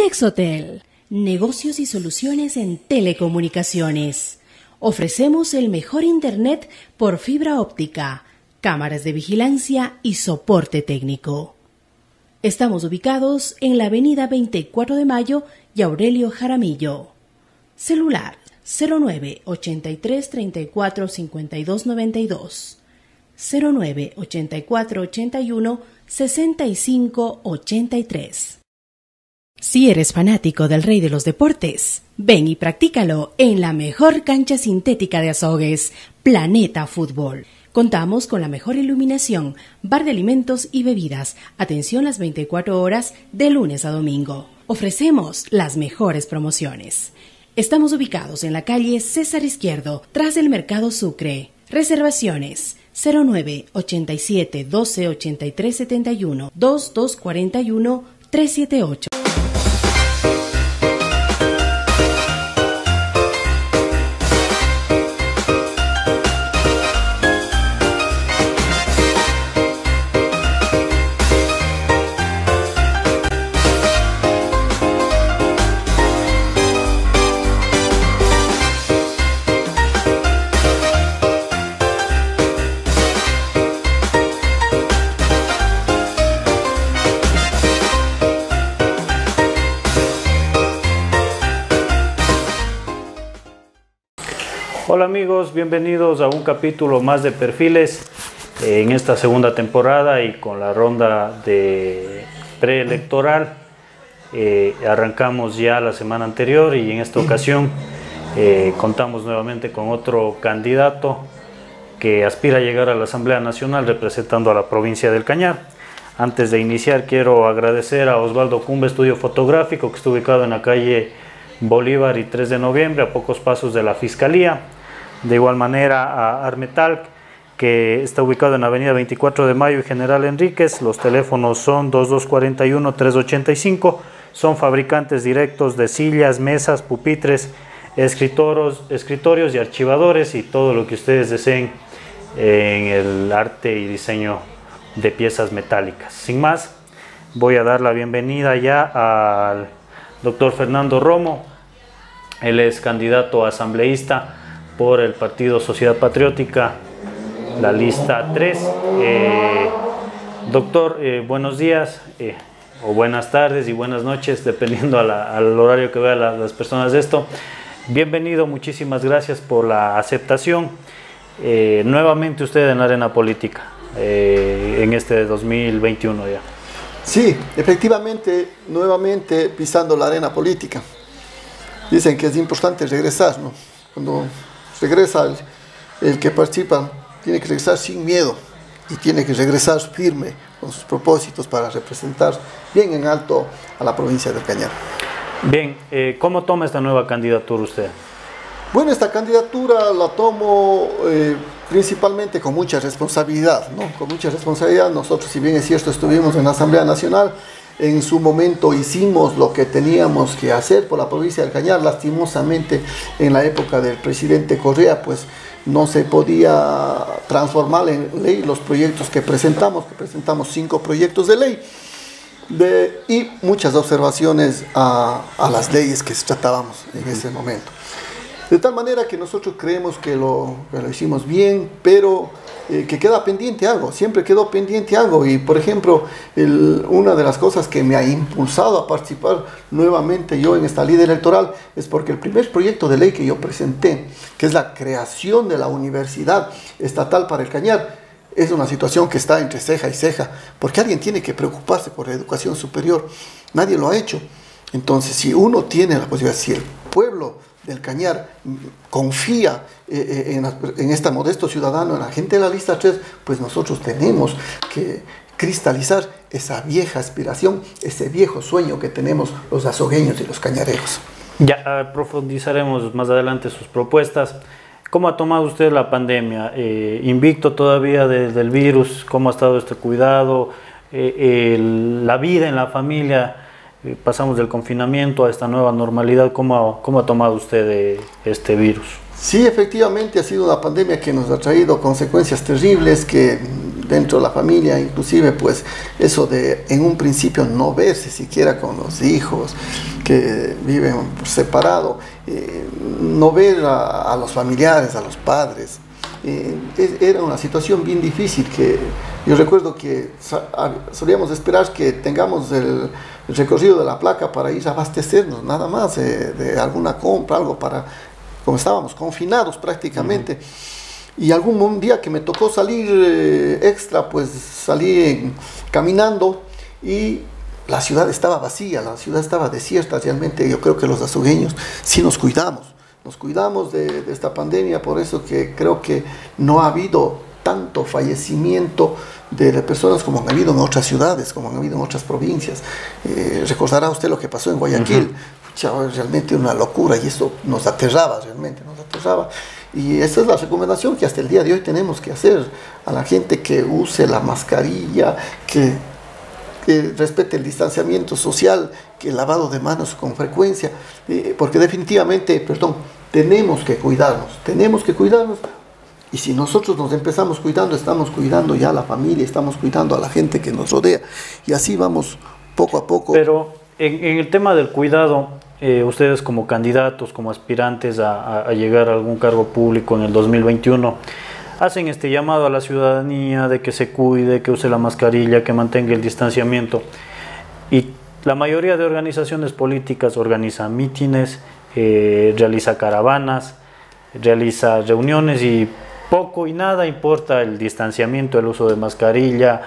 Nexotel, negocios y soluciones en telecomunicaciones. Ofrecemos el mejor internet por fibra óptica, cámaras de vigilancia y soporte técnico. Estamos ubicados en la avenida 24 de Mayo y Aurelio Jaramillo. Celular 09 83 34 52 92, 09 84 81 65 83. Si eres fanático del rey de los deportes, ven y practícalo en la mejor cancha sintética de Azogues, Planeta Fútbol. Contamos con la mejor iluminación, bar de alimentos y bebidas, atención las 24 horas de lunes a domingo. Ofrecemos las mejores promociones. Estamos ubicados en la calle César Izquierdo, tras el Mercado Sucre. Reservaciones 09 87 12 83 71 2241 378. Hola amigos, bienvenidos a un capítulo más de Perfiles en esta segunda temporada y con la ronda de preelectoral. Arrancamos ya la semana anterior y en esta ocasión contamos nuevamente con otro candidato que aspira a llegar a la Asamblea Nacional representando a la provincia del Cañar. Antes de iniciar quiero agradecer a Osvaldo Cumbe Estudio Fotográfico, que está ubicado en la calle Bolívar y 3 de noviembre, a pocos pasos de la Fiscalía. De igual manera a Armetal, que está ubicado en la avenida 24 de Mayo y General Enríquez. Los teléfonos son 2241-385. Son fabricantes directos de sillas, mesas, pupitres, escritorios y archivadores y todo lo que ustedes deseen en el arte y diseño de piezas metálicas. Sin más, voy a dar la bienvenida ya al doctor Fernando Romo. Él es candidato a asambleísta por el Partido Sociedad Patriótica, la lista 3. Doctor, buenos días, o buenas tardes y buenas noches, dependiendo al horario que vean las personas de esto. Bienvenido, muchísimas gracias por la aceptación. Nuevamente usted en la arena política, en este 2021 ya. Sí, efectivamente, nuevamente pisando la arena política. Dicen que es importante regresar, ¿no? Cuando regresa el que participa, tiene que regresar sin miedo y tiene que regresar firme con sus propósitos para representar bien en alto a la provincia del Cañar. Bien, ¿cómo toma esta nueva candidatura usted? Bueno, esta candidatura la tomo principalmente con mucha responsabilidad, ¿no? Con mucha responsabilidad. Nosotros, si bien es cierto, estuvimos en la Asamblea Nacional, en su momento hicimos lo que teníamos que hacer por la provincia del Cañar. Lastimosamente, en la época del presidente Correa, pues no se podía transformar en ley los proyectos que presentamos 5 proyectos de ley y muchas observaciones a las leyes que tratábamos en ese momento. De tal manera que nosotros creemos que lo hicimos bien, pero que queda pendiente algo, siempre quedó pendiente algo. Y por ejemplo, una de las cosas que me ha impulsado a participar nuevamente yo en esta ley electoral es porque el primer proyecto de ley que yo presenté, que es la creación de la Universidad Estatal para el Cañar, es una situación que está entre ceja y ceja, porque alguien tiene que preocuparse por la educación superior. Nadie lo ha hecho. Entonces, si uno tiene la posibilidad, si el pueblo del Cañar confía en este modesto ciudadano, en la gente de la lista 3, pues nosotros tenemos que cristalizar esa vieja aspiración, ese viejo sueño que tenemos los azogueños y los cañareros. Ya profundizaremos más adelante sus propuestas. ¿Cómo ha tomado usted la pandemia? Invicto todavía del virus, ¿cómo ha estado este cuidado? La vida en la familia. Pasamos del confinamiento a esta nueva normalidad. ¿Cómo ha tomado usted este virus? Sí, efectivamente ha sido una pandemia que nos ha traído consecuencias terribles que dentro de la familia, inclusive pues eso de en un principio no verse siquiera con los hijos que viven separados, no ver a los familiares, a los padres. Era una situación bien difícil que yo recuerdo que solíamos esperar que tengamos el recorrido de la placa para ir a abastecernos, nada más de alguna compra, algo para, como estábamos confinados prácticamente. Y algún día que me tocó salir extra, pues salí caminando y la ciudad estaba vacía, la ciudad estaba desierta. Realmente yo creo que los azugueños sí nos cuidamos de esta pandemia, por eso que creo que no ha habido tanto fallecimiento de personas como han habido en otras ciudades, como han habido en otras provincias. Recordará usted lo que pasó en Guayaquil, realmente una locura, y eso nos aterraba, realmente nos aterraba. Y esa es la recomendación que hasta el día de hoy tenemos que hacer a la gente, que use la mascarilla, que respete el distanciamiento social, que el lavado de manos con frecuencia, porque definitivamente, tenemos que cuidarnos, y si nosotros nos empezamos cuidando, estamos cuidando ya a la familia, estamos cuidando a la gente que nos rodea, y así vamos poco a poco. Pero en el tema del cuidado, ustedes como candidatos, como aspirantes a llegar a algún cargo público en el 2021, hacen este llamado a la ciudadanía de que se cuide, que use la mascarilla, que mantenga el distanciamiento. Y la mayoría de organizaciones políticas organiza mítines, realiza caravanas, realiza reuniones, y poco y nada importa el distanciamiento, el uso de mascarilla,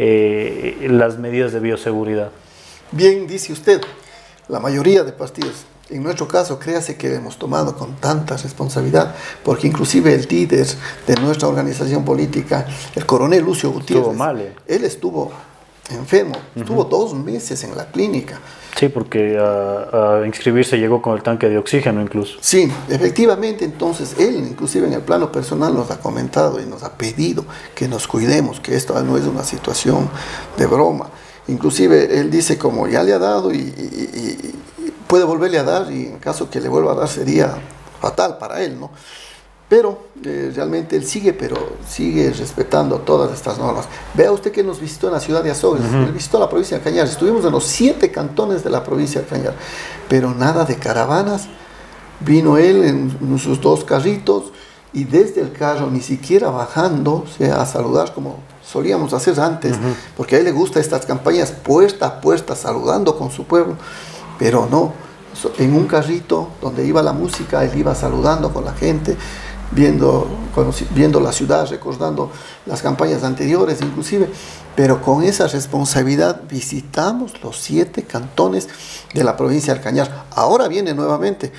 las medidas de bioseguridad. Bien, dice usted, la mayoría de partidos. En nuestro caso, créase que hemos tomado con tanta responsabilidad, porque inclusive el líder de nuestra organización política, el coronel Lucio Gutiérrez, estuvo mal, él estuvo enfermo, estuvo 2 meses en la clínica. Sí, porque a inscribirse llegó con el tanque de oxígeno incluso. Sí, efectivamente. Entonces él inclusive en el plano personal nos ha comentado y nos ha pedido que nos cuidemos, que esto no es una situación de broma. Inclusive él dice, como ya le ha dado y puede volverle a dar, y en caso que le vuelva a dar sería fatal para él, ¿no? Pero realmente él sigue respetando todas estas normas. Vea usted que nos visitó en la ciudad de Azogues, él visitó la provincia de Cañar, estuvimos en los 7 cantones de la provincia de Cañar, pero nada de caravanas. Vino él en sus 2 carritos, y desde el carro, ni siquiera bajando, a saludar como solíamos hacer antes, porque a él le gusta estas campañas puerta a puerta, saludando con su pueblo, pero no, en un carrito donde iba la música, él iba saludando con la gente, viendo la ciudad, recordando las campañas anteriores inclusive, pero con esa responsabilidad visitamos los 7 cantones de la provincia del Cañar. Ahora viene nuevamente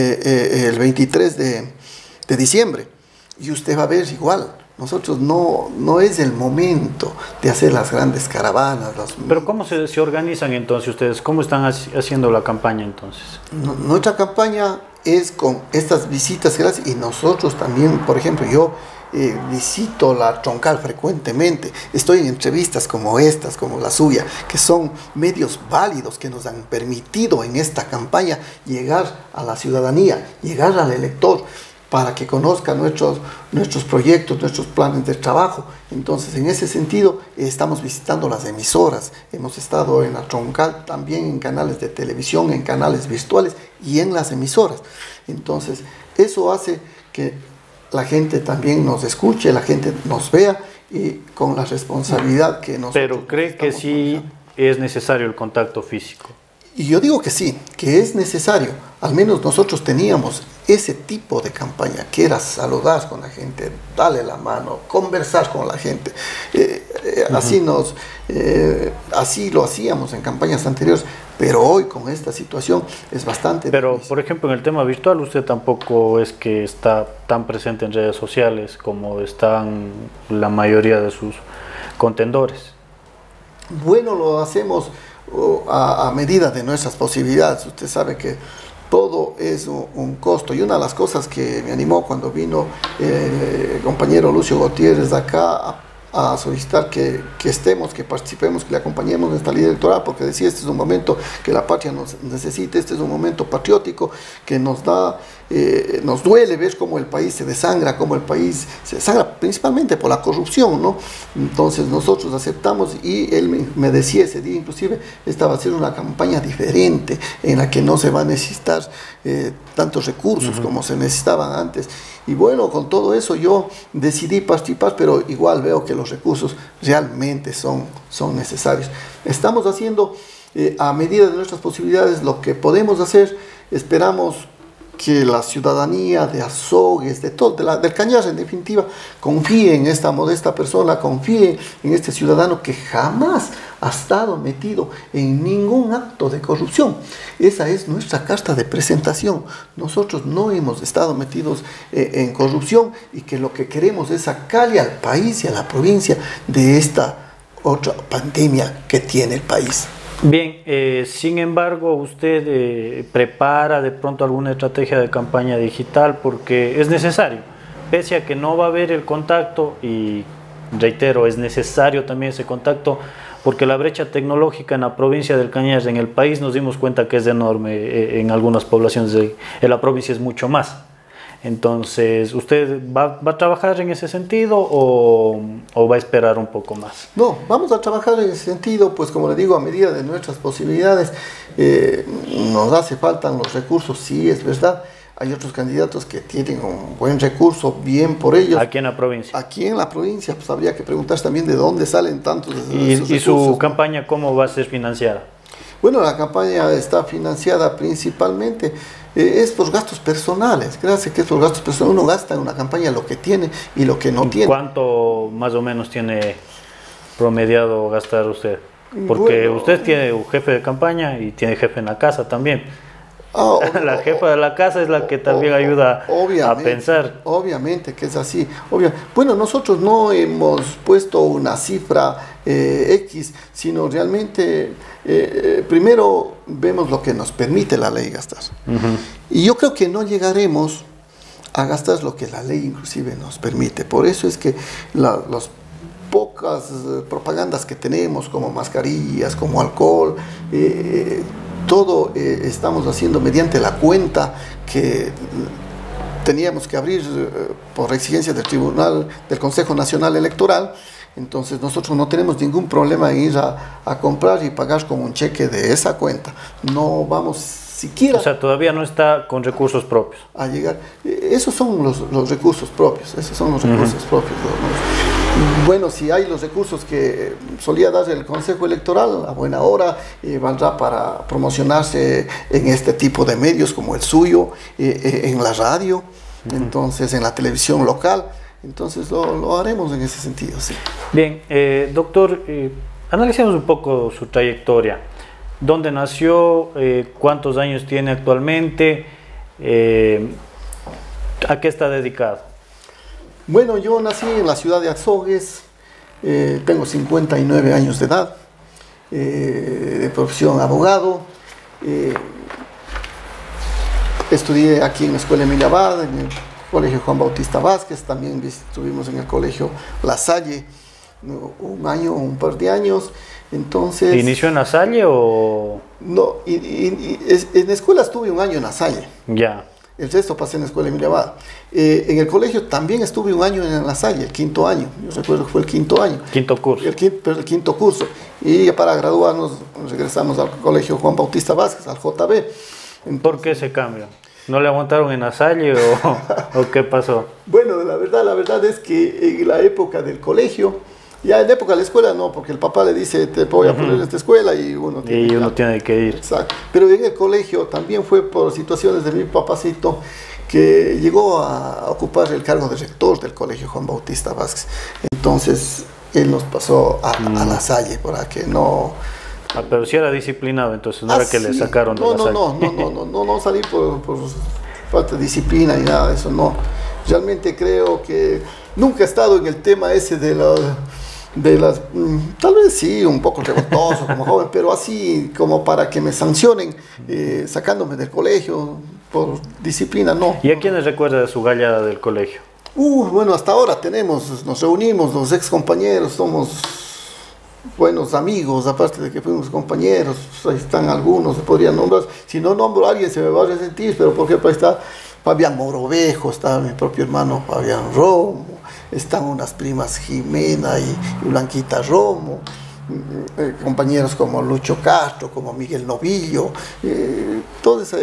el 23 de diciembre, y usted va a ver igual. Nosotros no es el momento de hacer las grandes caravanas. Pero ¿cómo se organizan entonces ustedes? ¿Cómo están haciendo la campaña entonces? Nuestra campaña es con estas visitas gratis, y nosotros también, por ejemplo, yo visito la Troncal frecuentemente, estoy en entrevistas como estas, como la suya, que son medios válidos que nos han permitido en esta campaña llegar a la ciudadanía, llegar al elector, para que conozca nuestros proyectos, nuestros planes de trabajo. Entonces, en ese sentido, estamos visitando las emisoras. Hemos estado en la Troncal, también en canales de televisión, en canales virtuales y en las emisoras. Entonces, eso hace que la gente también nos escuche, la gente nos vea, y con la responsabilidad que nosotros... Pero ¿cree que sí es necesario el contacto físico? Y yo digo que sí, que es necesario. Al menos nosotros teníamos ese tipo de campaña, que era saludar con la gente, darle la mano, conversar con la gente. Así lo hacíamos en campañas anteriores, pero hoy con esta situación es bastante Pero, difícil. por ejemplo, en el tema virtual, usted tampoco es que está tan presente en redes sociales como están la mayoría de sus contendores. Bueno, lo hacemos a medida de nuestras posibilidades. Usted sabe que todo es un costo, y una de las cosas que me animó cuando vino el compañero Lucio Gutiérrez acá a solicitar que estemos, que participemos, que le acompañemos en esta línea electoral, porque decía, este es un momento que la patria nos necesita, este es un momento patriótico que nos da, nos duele ver cómo el país se desangra, cómo el país se desangra, principalmente por la corrupción, ¿no? Entonces nosotros aceptamos, y él me decía ese día, inclusive, esta va a ser una campaña diferente, en la que no se va a necesitar tantos recursos como se necesitaban antes. Y bueno, con todo eso yo decidí participar, pero igual veo que los recursos realmente son necesarios. Estamos haciendo a medida de nuestras posibilidades lo que podemos hacer. Esperamos que la ciudadanía de Azogues, de todo, del Cañar en definitiva, confíe en esta modesta persona, confíe en este ciudadano que jamás ha estado metido en ningún acto de corrupción. Esa es nuestra carta de presentación. Nosotros no hemos estado metidos en corrupción, y que lo que queremos es sacarle al país y a la provincia de esta otra pandemia que tiene el país. Bien, sin embargo, usted prepara de pronto alguna estrategia de campaña digital, porque es necesario, pese a que no va a haber el contacto, y reitero, es necesario también ese contacto, porque la brecha tecnológica en la provincia del Cañar, en el país, nos dimos cuenta que es enorme. En algunas poblaciones en la provincia es mucho más. Entonces, ¿usted va a trabajar en ese sentido o va a esperar un poco más? No, vamos a trabajar en ese sentido, pues como le digo, a medida de nuestras posibilidades. Nos hace falta los recursos, sí, es verdad. Hay otros candidatos que tienen un buen recurso, bien por ellos. Aquí en la provincia. Aquí en la provincia, pues habría que preguntarse también de dónde salen tantos esos recursos. ¿Y su campaña cómo va a ser financiada? Bueno, la campaña está financiada principalmente es por gastos personales. Gracias que es por gastos personales. Uno gasta en una campaña lo que tiene y lo que no tiene. ¿Cuánto más o menos tiene promediado gastar usted? Porque bueno, usted tiene un jefe de campaña y tiene jefe en la casa también. La jefa de la casa es la que también ayuda a pensar. Obviamente que es así. Bueno, nosotros no hemos puesto una cifra X, sino realmente primero vemos lo que nos permite la ley gastar. Y yo creo que no llegaremos a gastar lo que la ley inclusive nos permite. Por eso es que las pocas propagandas que tenemos, como mascarillas, como alcohol, todo estamos haciendo mediante la cuenta que teníamos que abrir por exigencia del Tribunal del Consejo Nacional Electoral. Entonces nosotros no tenemos ningún problema en ir a comprar y pagar con un cheque de esa cuenta. No vamos siquiera... O sea, todavía no está con recursos propios. A llegar. Esos son los recursos propios. Esos son los recursos propios. Bueno, si hay los recursos que solía dar el Consejo Electoral, a buena hora, valdrá para promocionarse en este tipo de medios como el suyo, en la radio, entonces en la televisión local. Entonces lo haremos en ese sentido, sí. Bien, doctor, analicemos un poco su trayectoria. ¿Dónde nació? ¿Cuántos años tiene actualmente? ¿A qué está dedicado? Bueno, yo nací en la ciudad de Azogues, tengo 59 años de edad, de profesión abogado. Estudié aquí en la Escuela Emilia Abad, en el Colegio Juan Bautista Vázquez, también estuvimos en el Colegio La Salle un par de años. Entonces, ¿inició en La Salle o...? No, en la escuela estuve un año en La Salle. Ya. El resto pasé en la Escuela Emilia Abad. En el colegio también estuve un año en La Salle, el quinto año. Yo recuerdo que fue el quinto año. Quinto curso. El quinto curso. Y ya para graduarnos regresamos al Colegio Juan Bautista Vázquez, al JB. Entonces, ¿por qué ese cambio? ¿No le aguantaron en La Salle o qué pasó? Bueno, la verdad es que en la época del colegio, ya en la época de la escuela no, porque el papá le dice, te voy a poner en esta escuela y uno tiene que ir. Exacto. Pero en el colegio también fue por situaciones de mi papacito, que llegó a ocupar el cargo de rector del Colegio Juan Bautista Vázquez. Entonces, él nos pasó a La Salle, para que no... pero sí era disciplinado, entonces no era que le sacaron de La Salle. No salí por falta de disciplina ni nada de eso, no. Realmente creo que nunca he estado en el tema ese de las tal vez sí, un poco revoltoso como joven, pero así como para que me sancionen sacándome del colegio por disciplina, no. ¿Y a quiénes recuerda de su gallada del colegio? Bueno, hasta ahora nos reunimos, los ex compañeros, somos buenos amigos, aparte de que fuimos compañeros, pues ahí están algunos, se podrían nombrar. Si no nombro a alguien se me va a resentir, pero por ejemplo ahí está Fabián Morovejo, está mi propio hermano Fabián Romo, están unas primas Jimena y Blanquita Romo, compañeros como Lucho Castro, como Miguel Novillo, todos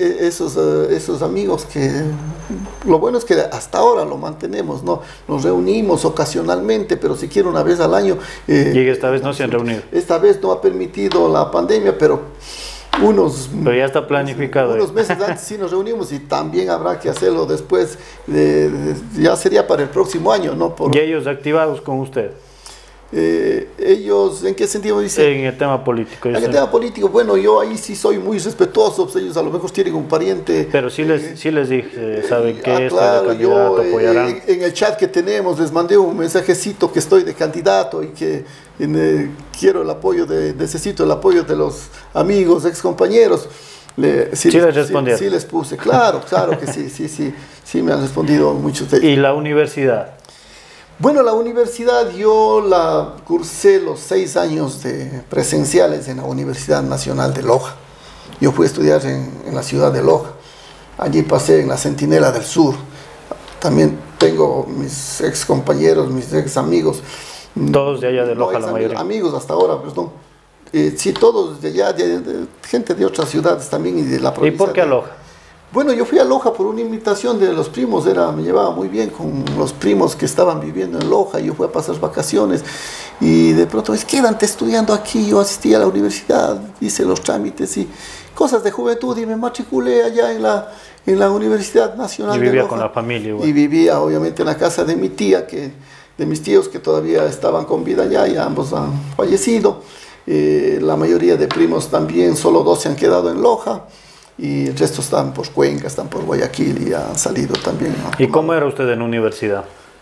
esos amigos que lo bueno es que hasta ahora lo mantenemos, ¿no? Nos reunimos ocasionalmente, pero siquiera una vez al año. Y esta vez no se han reunido. Esta vez no ha permitido la pandemia, pero pero ya está planificado. Unos meses antes sí nos reunimos y también habrá que hacerlo después, ya sería para el próximo año, ¿no? ¿Y ellos activados con usted? Ellos, ¿en qué sentido dice? En el tema político. En el tema político, bueno, yo ahí sí soy muy respetuoso, pues ellos a lo mejor tienen un pariente. Pero sí les dije, ¿saben qué? Claro, yo apoyarán. En el chat que tenemos les mandé un mensajecito que estoy de candidato y que quiero el apoyo necesito el apoyo de los amigos, ex compañeros. Sí les respondieron. Sí les puse, claro que sí me han respondido muchos de ellos. ¿Y la universidad? Bueno, la universidad yo la cursé los 6 años de presenciales en la Universidad Nacional de Loja. Yo fui a estudiar en la ciudad de Loja. Allí pasé en la Centinela del Sur. También tengo mis ex compañeros, mis ex amigos. Todos de allá de Loja, la mayoría. Amigos hasta ahora, perdón. Sí, todos de allá, gente de otras ciudades también y de la provincia. ¿Y por qué a Loja? Bueno, yo fui a Loja por una invitación de los primos, me llevaba muy bien con los primos que estaban viviendo en Loja, yo fui a pasar vacaciones y de pronto quédate estudiando aquí, yo asistí a la universidad, hice los trámites y cosas de juventud y me matriculé allá en la Universidad Nacional de Loja. Y vivía con la familia igual. Y vivía obviamente en la casa de mi tía, de mis tíos que todavía estaban con vida allá y ambos han fallecido. La mayoría de primos también, solo 2 se han quedado en Loja. Y el resto están por Cuenca, están por Guayaquil y han salido también. ¿Y cómo era usted en la universidad?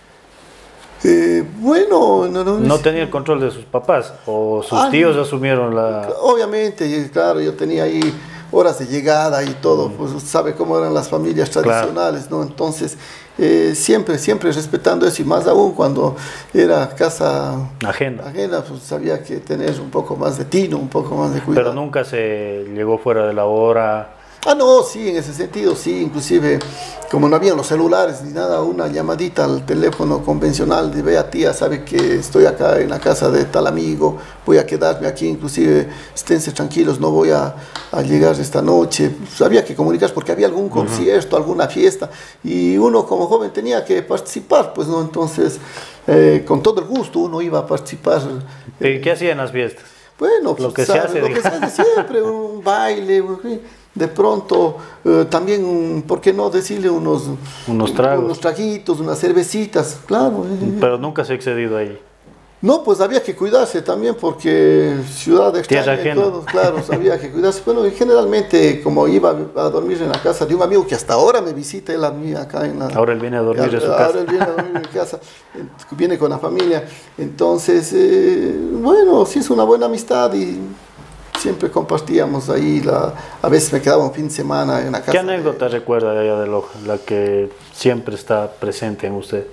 Bueno, ¿No tenía el control de sus papás? ¿O sus tíos asumieron la...? Obviamente, claro, yo tenía ahí horas de llegada y todo, pues sabe cómo eran las familias tradicionales, claro, ¿no? Entonces, siempre respetando eso y más aún cuando era casa ajena, pues había que tener un poco más de tino, un poco más de cuidado. Pero nunca se llegó fuera de la hora... No, sí, en ese sentido, sí, inclusive como no habían los celulares ni nada, una llamadita al teléfono convencional de vea tía, sabe que estoy acá en la casa de tal amigo, voy a quedarme aquí, inclusive esténse tranquilos, no voy a llegar esta noche. Pues había que comunicar porque había algún concierto, alguna fiesta y uno como joven tenía que participar, pues no, entonces con todo el gusto uno iba a participar. ¿Y qué hacía en las fiestas? Bueno, pues, lo que se hace siempre, un baile, de pronto también, ¿por qué no decirle unos tragos? Unos traguitos, unas cervecitas, claro. Pero nunca se ha excedido ahí. No, pues había que cuidarse también porque ciudad extraña y todo, claro, había que cuidarse. Bueno, y generalmente como iba a dormir en la casa de un amigo que hasta ahora me visita, él a mí acá en la... Ahora él viene a dormir en su casa. Ahora él viene a dormir en mi casa, viene con la familia. Entonces, bueno, sí es una buena amistad y siempre compartíamos ahí, a veces me quedaba un fin de semana en la casa. ¿Qué anécdota recuerda de allá de Loja, la que siempre está presente en usted?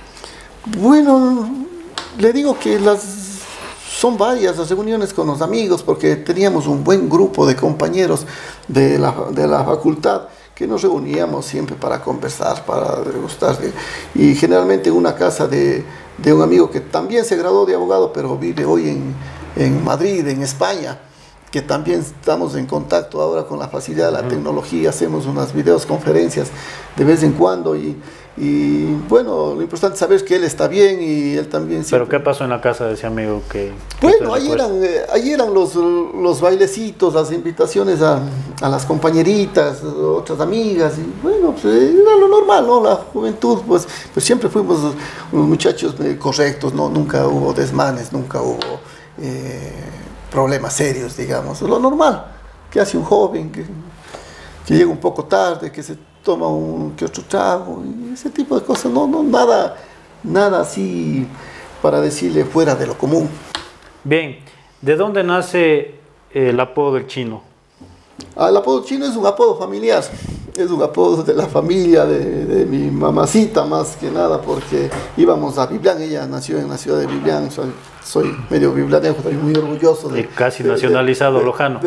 Bueno, le digo que son varias las reuniones con los amigos, porque teníamos un buen grupo de compañeros de la facultad que nos reuníamos siempre para conversar, para degustar. Y generalmente en una casa de un amigo que también se graduó de abogado, pero vive hoy en Madrid, en España, que también estamos en contacto ahora con la facilidad de la tecnología, hacemos unas videoconferencias de vez en cuando y bueno, lo importante es saber que él está bien y él también. ¿Pero qué pasó en la casa de ese amigo que bueno, ahí eran los bailecitos, las invitaciones a las compañeritas, otras amigas, y bueno, pues era lo normal, ¿no? La juventud, pues siempre fuimos unos muchachos correctos, ¿no? Nunca hubo desmanes, nunca hubo problemas serios, digamos, lo normal, que hace un joven que llega un poco tarde, que se toma que otro trago, y ese tipo de cosas, no nada así para decirle fuera de lo común. Bien, ¿de dónde nace el apodo del Chino? El apodo Chino es un apodo familiar. es un apodo de la familia, de mi mamacita más que nada, porque íbamos a Biblián, ella nació en la ciudad de Biblián, soy medio biblianejo, estoy muy orgulloso de... Casi nacionalizado lojano.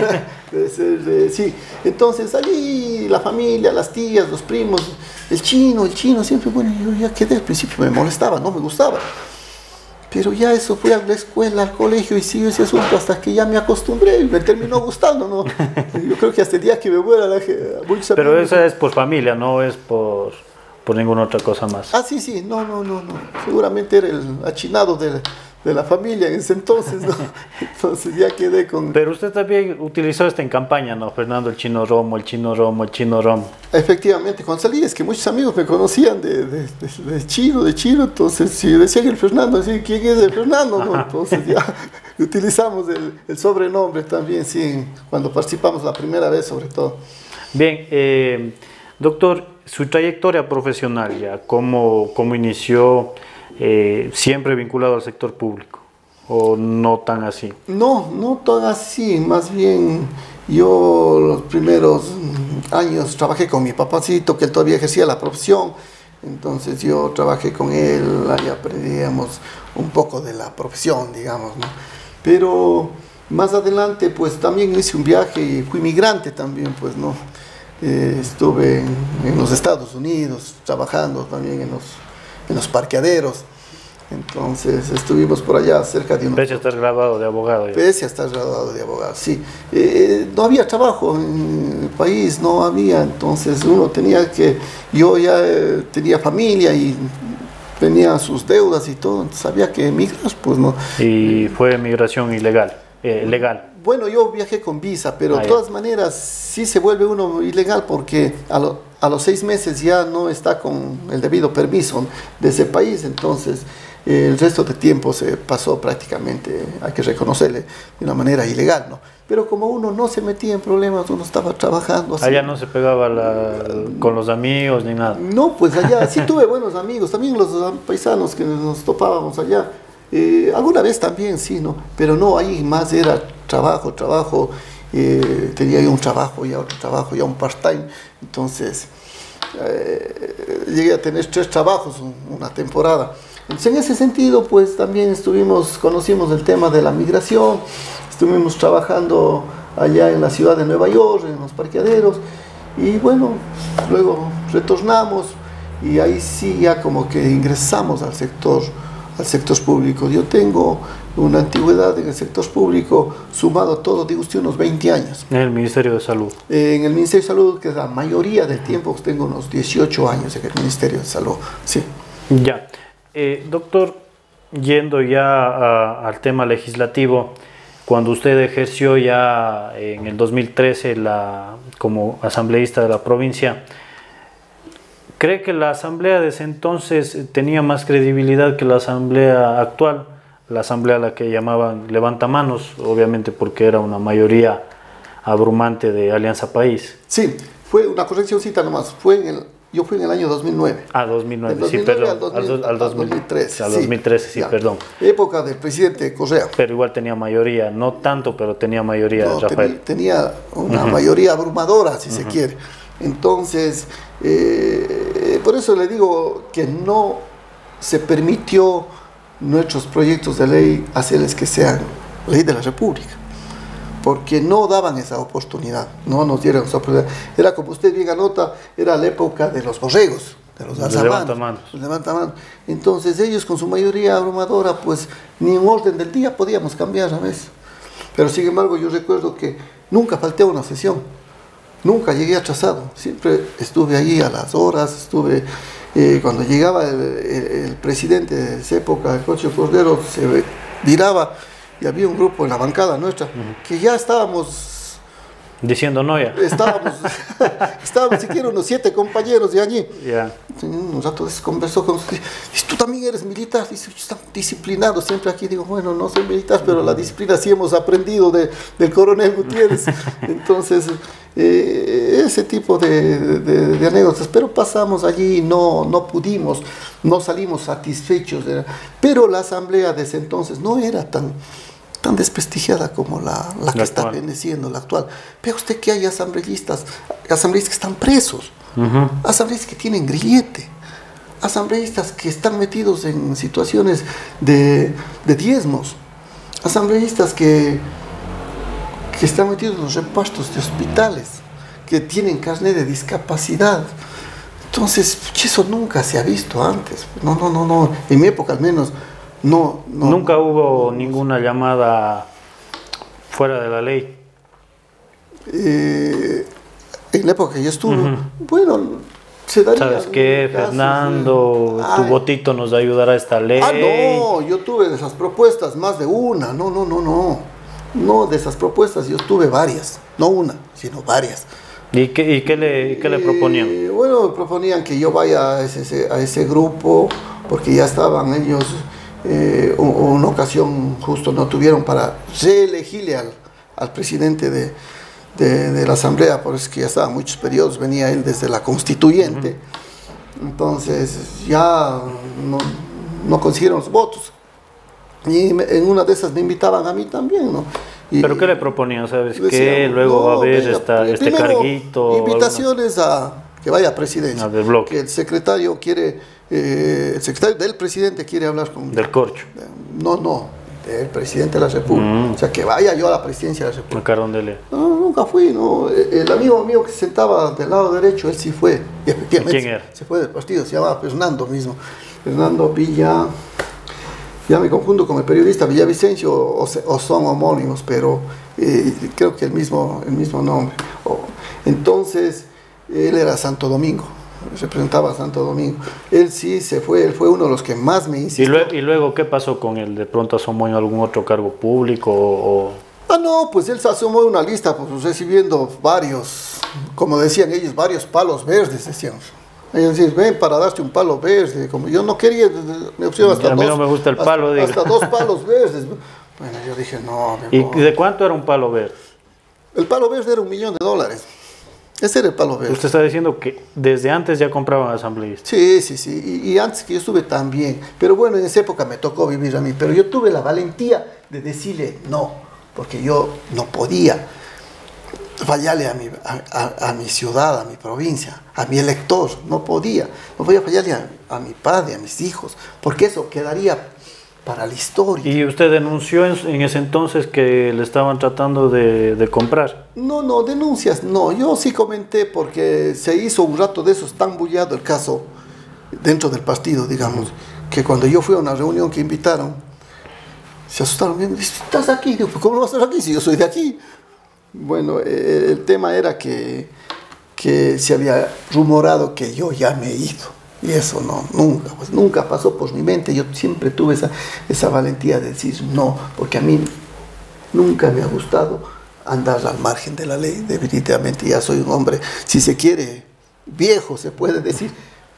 Sí, entonces allí la familia, las tías, los primos, el chino siempre, bueno, yo ya quedé, al principio me molestaba, no me gustaba. Pero ya eso fue a la escuela, al colegio y sigo ese asunto hasta que ya me acostumbré y me terminó gustando, ¿no? Yo creo que hasta el día que me muera muchos Pero amigos... esa es por familia, no es por ninguna otra cosa más. Ah, sí, no. Seguramente era el achinado de la familia en ese entonces, ¿no? Entonces ya quedé con... Pero usted también utilizó esto en campaña, ¿no? Fernando el Chino Romo, el Chino Romo, el Chino Romo. Efectivamente, cuando salí es que muchos amigos me conocían de Chino, entonces si decían el Fernando, decían, ¿quién es el Fernando? ¿No? Entonces ya utilizamos el sobrenombre también, sí, cuando participamos la primera vez sobre todo. Bien, doctor, su trayectoria profesional ya, ¿cómo inició? ¿Siempre vinculado al sector público o no tan así? No tan así, más bien yo los primeros años trabajé con mi papacito, que él todavía ejercía la profesión, entonces yo trabajé con él, ahí aprendíamos un poco de la profesión, digamos, ¿no? Pero más adelante pues también hice un viaje y fui migrante también, pues, ¿no? Estuve en los Estados Unidos trabajando también en los parqueaderos. Entonces estuvimos por allá cerca de Pese a estar graduado de abogado. Pese a estar graduado de abogado, sí. No había trabajo en el país, no había, entonces uno tenía que... Yo ya tenía familia y tenía sus deudas y todo, entonces había que emigrar, pues no. ¿Y fue migración ilegal? Legal. Bueno, yo viajé con visa, pero de todas maneras sí se vuelve uno ilegal porque a los 6 meses ya no está con el debido permiso de ese país, entonces el resto de tiempo se pasó prácticamente, hay que reconocerle, de una manera ilegal, ¿no? Pero como uno no se metía en problemas, uno estaba trabajando así. ¿Allá no se pegaba con los amigos ni nada? No, pues allá sí tuve buenos amigos, también los paisanos que nos topábamos allá. Alguna vez también, sí, ¿no? Pero no, ahí más era trabajo, tenía yo un trabajo, ya otro trabajo, ya un part-time, entonces llegué a tener 3 trabajos una temporada. Entonces, en ese sentido, pues también conocimos el tema de la migración, estuvimos trabajando allá en la ciudad de Nueva York, en los parqueaderos, y bueno, luego retornamos y ahí sí ya como que ingresamos al sector público. Yo tengo una antigüedad en el sector público, sumado todo, digo usted, unos 20 años. En el Ministerio de Salud. En el Ministerio de Salud, que es la mayoría del tiempo, tengo unos 18 años en el Ministerio de Salud, sí. Ya. Doctor, yendo ya al tema legislativo, cuando usted ejerció ya en el 2013 como asambleísta de la provincia, ¿cree que la asamblea de ese entonces tenía más credibilidad que la asamblea actual? La asamblea a la que llamaban levantamanos, obviamente porque era una mayoría abrumante de Alianza País. Sí, fue una correccióncita nomás, yo fui en el año 2009. Ah, 2009, 2009 sí, perdón. Al 2013. Al 2013, sí, ya. Perdón. Época del presidente Correa. Pero igual tenía mayoría, no tanto, pero tenía mayoría, no, Rafael. Tenía una mayoría abrumadora, si se quiere. Entonces, por eso le digo que no se permitió nuestros proyectos de ley hacerles que sean ley de la República, porque no daban esa oportunidad, no nos dieron esa oportunidad. Era, como usted bien anota, era la época de los borregos, de los levantamanos. Entonces ellos con su mayoría abrumadora, pues ni en orden del día podíamos cambiar a veces. Pero sin embargo yo recuerdo que nunca falté a una sesión, nunca llegué atrasado, siempre estuve ahí a las horas, cuando llegaba el presidente de esa época, el Cocho Cordero, se viraba y había un grupo en la bancada nuestra que ya estábamos... Diciendo no ya. Estábamos siquiera unos 7 compañeros de allí. Yeah. Un rato conversó con usted. Dice, tú también eres militar. Dice, está disciplinado siempre aquí. Digo, bueno, no soy militar, pero la disciplina sí hemos aprendido del coronel Gutiérrez. Entonces, ese tipo de anécdotas. Pero pasamos allí y no pudimos, no salimos satisfechos. Pero la asamblea de ese entonces no era tan tan desprestigiada como la que está actual. siendo la actual. Vea usted que hay asambleístas que están presos, asambleístas que tienen grillete, asambleístas que están metidos en situaciones de diezmos, asambleístas que están metidos en los repartos de hospitales, que tienen carnet de discapacidad. Entonces, eso nunca se ha visto antes. No. En mi época al menos, no. Nunca hubo ninguna llamada fuera de la ley. En la época que yo estuve, bueno, se daría. ¿Sabes qué, casos, Fernando? Tu votito nos ayudará a esta ley. No, yo tuve de esas propuestas más de una. No, de esas propuestas yo tuve varias. No una, sino varias. ¿Y qué le proponían? Bueno, proponían que yo vaya a ese grupo, porque ya estaban ellos, una ocasión justo no tuvieron para reelegirle al presidente de la asamblea, por eso que ya estaban muchos periodos, venía él desde la constituyente, entonces ya no consiguieron los votos. Y en una de esas me invitaban a mí también, ¿no? ¿Pero qué le proponían? ¿Sabes decían, qué? Luego va a haber este primero, carguito. Invitaciones a que vaya a presidencia. Del bloque. Que el secretario el secretario del presidente quiere hablar con... Del corcho. No, del presidente de la República. O sea, que vaya yo a la presidencia de la República. Cardondele. No, nunca fui, ¿no? El amigo mío que se sentaba del lado derecho, él sí fue. Y efectivamente, ¿quién era? Se fue del partido, se llamaba Fernando mismo. Fernando Villa... Ya me confundo con el periodista Villavicencio, o son homónimos, pero creo que el mismo nombre. Entonces, él era Santo Domingo, representaba a Santo Domingo. Él sí se fue, él fue uno de los que más me insistió. ¿Y luego qué pasó con él? ¿De pronto asomó en algún otro cargo público? No, pues él se asomó en una lista, pues recibiendo varios, como decían ellos, varios palos verdes, decían. Ellos decían, ven para darte un palo verde. Como yo no quería, me ofrecieron hasta a mí no me gusta el palo, hasta 2 palos verdes. Bueno, yo dije, no. ¿Y de cuánto era un palo verde? El palo verde era $1 millón. Ese era el palo verde. Usted está diciendo que desde antes ya compraban asambleístas. Sí. Y antes que yo estuve también. Pero bueno, en esa época me tocó vivir a mí. Pero yo tuve la valentía de decirle no, porque yo no podía fallarle a mi ciudad, a mi provincia, a mi elector. No podía fallarle a mi padre, a mis hijos, porque eso quedaría para la historia. ¿Y usted denunció en ese entonces que le estaban tratando de comprar? No, denuncias no. Yo sí comenté porque se hizo un rato de esos tan bullado el caso dentro del partido, digamos, que cuando yo fui a una reunión que invitaron, se asustaron. Me dicen, ¿estás aquí? Digo, ¿cómo no vas a estar aquí si yo soy de aquí? Bueno, el tema era que se había rumorado que yo ya me he ido. Y eso nunca pasó por mi mente. Yo siempre tuve esa valentía de decir no, porque a mí nunca me ha gustado andar al margen de la ley. Definitivamente ya soy un hombre, si se quiere, viejo, se puede decir.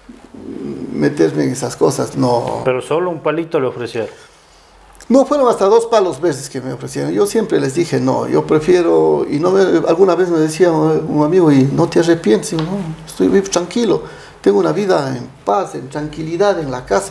Meterme en esas cosas, no. Pero solo un palito le ofrecieron. No, fueron hasta 2 palos verdes que me ofrecieron. Yo siempre les dije, no, yo prefiero, y alguna vez me decía un amigo, y no te arrepientes, no, estoy vivo tranquilo, tengo una vida en paz, en tranquilidad en la casa.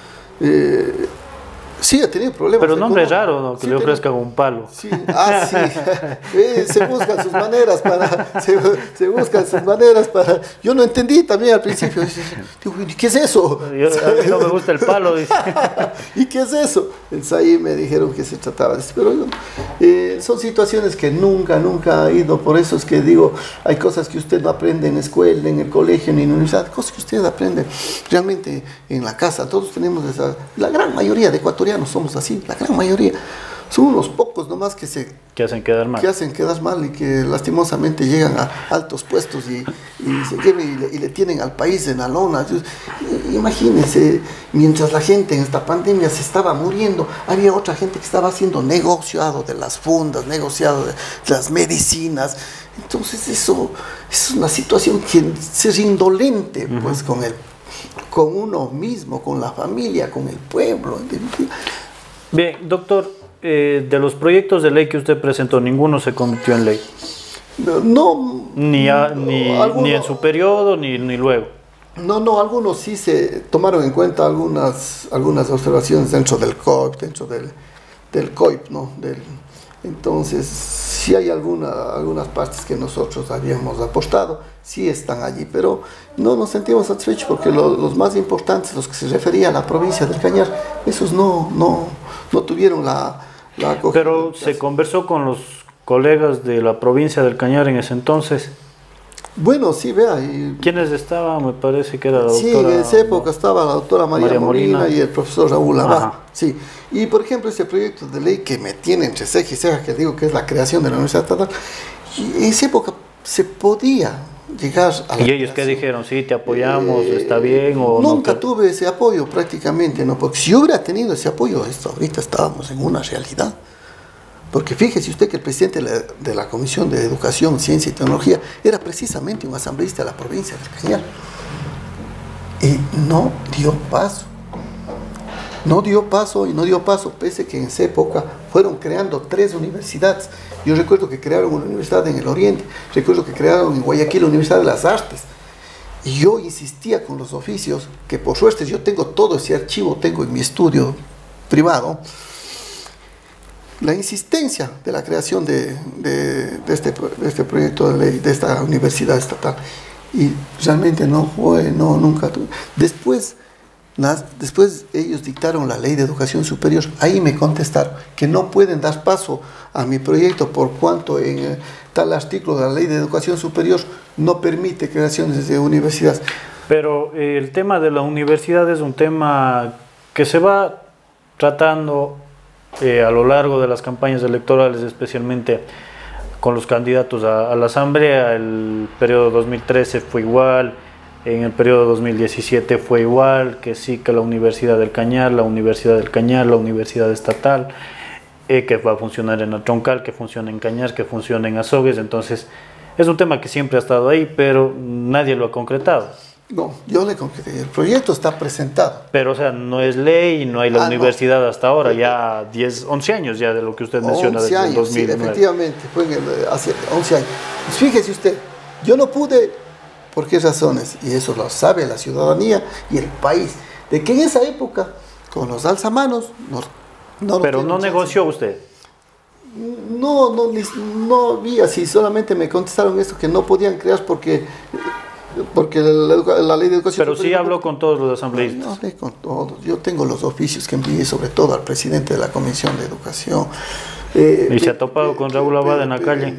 Sí, he tenido problemas. Pero nombre raro, ¿no? Que le ofrezcan un palo. Sí, sí. Se buscan sus maneras se buscan sus maneras para... Yo no entendí también al principio. Digo, ¿qué es eso? A mí no me gusta el palo, dice. ¿Y qué es eso? Entonces ahí me dijeron que se trataba de eso. Pero son situaciones que nunca he ido. Por eso es que digo, hay cosas que usted no aprende en la escuela, en el colegio, ni en la universidad. Cosas que usted aprende realmente en la casa. Todos tenemos esa... La gran mayoría de ecuatorianos somos así, la gran mayoría. Son unos pocos nomás que hacen quedar mal. Que hacen quedar mal y que lastimosamente llegan a altos puestos y se llevan y le tienen al país en la lona. Imagínense, mientras la gente en esta pandemia se estaba muriendo, había otra gente que estaba haciendo negociado de las fundas, negociado de las medicinas. Entonces eso es una situación que es indolente, pues, con uno mismo, con la familia, con el pueblo. Bien, doctor, de los proyectos de ley que usted presentó, ninguno se convirtió en ley. No. Ni en su periodo, ni luego. No, algunos sí se tomaron en cuenta algunas observaciones dentro del COP, dentro del COIP, ¿no? Entonces, sí hay algunas partes que nosotros habíamos apostado, sí están allí, pero no nos sentimos satisfechos porque los más importantes, los que se referían a la provincia del Cañar, esos no tuvieron la acogida. Pero se conversó con los colegas de la provincia del Cañar en ese entonces. Bueno, sí, vea. ¿Quiénes estaban? Me parece que era la doctora... Sí, en esa época estaba la doctora María Molina y el profesor Raúl Abad. Sí. Y por ejemplo, ese proyecto de ley que me tiene entre ceja y ceja, que digo que es la creación de la Universidad Estatal, y en esa época se podía llegar a la... ¿Y ellos qué dijeron? ¿Sí, te apoyamos, está bien o nunca no? Tuve ese apoyo prácticamente, ¿no? Porque si yo hubiera tenido ese apoyo, ahorita estábamos en una realidad. Porque fíjese usted que el presidente de la Comisión de Educación, Ciencia y Tecnología era precisamente un asambleísta de la provincia del Cañar. Y no dio paso. No dio paso, pese que en esa época fueron creando 3 universidades. Yo recuerdo que crearon una universidad en el Oriente, recuerdo que crearon en Guayaquil la Universidad de las Artes. Y yo insistía con los oficios, que por suerte yo tengo todo ese archivo, tengo en mi estudio privado, la insistencia de la creación de este proyecto de ley, de esta universidad estatal. Y realmente no fue, nunca. Después ellos dictaron la ley de educación superior. Ahí me contestaron que no pueden dar paso a mi proyecto por cuanto en tal artículo de la ley de educación superior no permite creaciones de universidades. Pero el tema de la universidad es un tema que se va tratando a lo largo de las campañas electorales, especialmente con los candidatos a la asamblea. El periodo 2013 fue igual, en el periodo 2017 fue igual, que sí, que la Universidad del Cañar, la Universidad del Cañar, la Universidad Estatal, que va a funcionar en la Troncal, que funciona en Cañar, que funciona en Azogues. Entonces es un tema que siempre ha estado ahí, pero nadie lo ha concretado. No, yo le concreté, el proyecto está presentado. Pero, o sea, no es ley, no hay la universidad hasta ahora, ya 11 años ya de lo que usted menciona, desde el 2009. Sí, efectivamente, fue hace 11 años. Pues fíjese usted, yo no pude, ¿por qué razones? Y eso lo sabe la ciudadanía y el país, de que en esa época, con los alzamanos, pero no negoció usted. No vi así, solamente me contestaron esto, que no podían crear porque la ley de educación... Pero sí habló con todos los asambleístas. No hablé con todos. Yo tengo los oficios que envié, sobre todo al presidente de la Comisión de Educación. ¿Y se ha topado con Raúl Abad en la calle?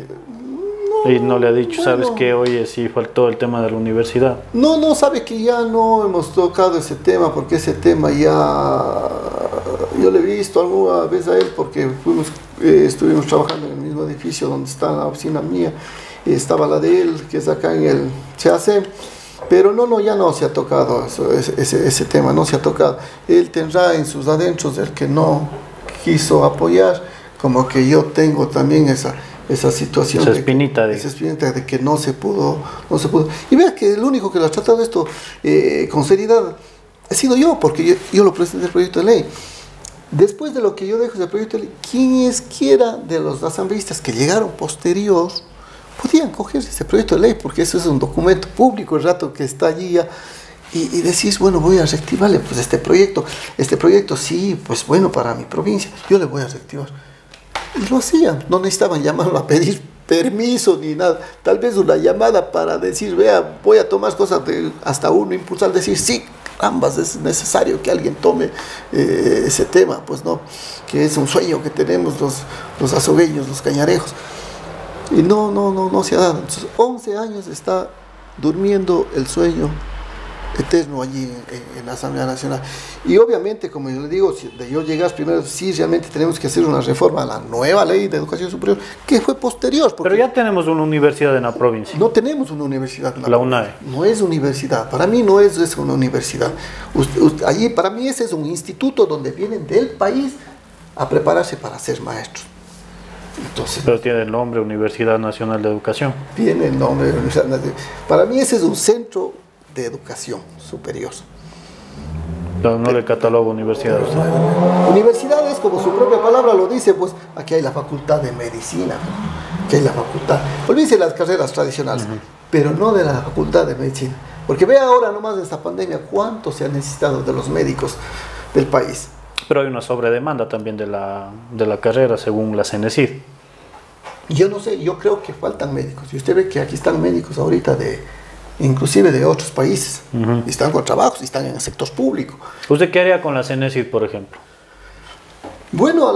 Y no le ha dicho, ¿sabes qué? Oye, sí faltó el tema de la universidad. No, sabe que ya no hemos tocado ese tema, porque ese tema ya... Yo le he visto alguna vez a él, porque estuvimos trabajando en el mismo edificio donde está la oficina mía. Estaba la de él, que es acá en el CAC, pero ya no se ha tocado ese tema, no se ha tocado. Él tendrá en sus adentros el que no quiso apoyar, como que yo tengo también esa situación, esa espinita de que no se pudo. Y vea que el único que lo ha tratado esto con seriedad he sido yo, porque yo lo presenté el proyecto de ley. Después de lo que yo dejo ese proyecto de ley, quiera de los asambleístas que llegaron posterior podían cogerse ese proyecto de ley, porque eso es un documento público, el rato que está allí ya, y decís, bueno, voy a reactivarle pues este proyecto sí, pues bueno, para mi provincia, yo le voy a reactivar. Y lo hacían, no necesitaban llamarlo a pedir permiso ni nada, tal vez una llamada para decir, vea, voy a tomar cosas hasta uno impulsar, decir, sí, ambas es necesario que alguien tome ese tema, pues no, que es un sueño que tenemos los azogueños, los cañarejos. Y no se ha dado. Entonces, 11 años está durmiendo el sueño eterno allí en la Asamblea Nacional. Y obviamente, como yo le digo, si de yo llegar primero, sí, realmente tenemos que hacer una reforma a la nueva ley de educación superior, que fue posterior. Pero ya tenemos una universidad en la provincia. No tenemos una universidad en la UNAE. No es universidad. Para mí no es una universidad. Allí, para mí, ese es un instituto donde vienen del país a prepararse para ser maestros. Entonces, pero tiene el nombre Universidad Nacional de Educación. Tiene el nombre de Universidad Nacional. Para mí ese es un centro de educación superior. Pero no le catalogo universidad. Universidad es, como su propia palabra lo dice, pues aquí hay la facultad de medicina, aquí hay la facultad, olvídense las carreras tradicionales, pero no de la facultad de medicina. Porque vea ahora nomás de esta pandemia cuánto se ha necesitado de los médicos del país. Pero hay una sobredemanda también de la carrera, según la CENESID. Yo no sé, yo creo que faltan médicos. Y usted ve que aquí están médicos ahorita inclusive de otros países. Y están con trabajos y están en el sector público. ¿Usted qué haría con la CENESID, por ejemplo? Bueno,